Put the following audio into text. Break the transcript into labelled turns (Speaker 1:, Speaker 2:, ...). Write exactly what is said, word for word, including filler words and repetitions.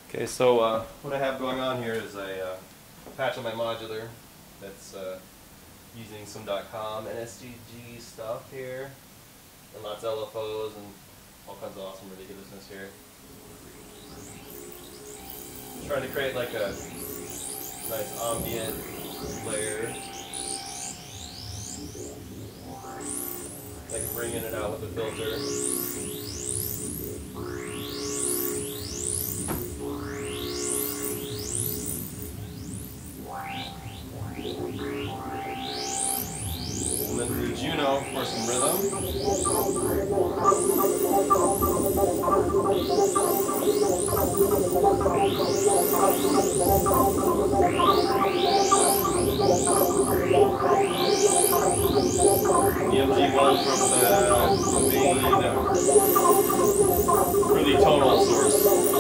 Speaker 1: Okay, so uh, what I have going on here is a uh, patch on my modular that's uh, using some dotcom and S G G stuff here, and lots of L F Os and all kinds of awesome ridiculousness here. Trying to create like a nice ambient layer. I can bring in and out with the filter. And then the Juno for some rhythm. The M G one from the main, uh, for the tonal source.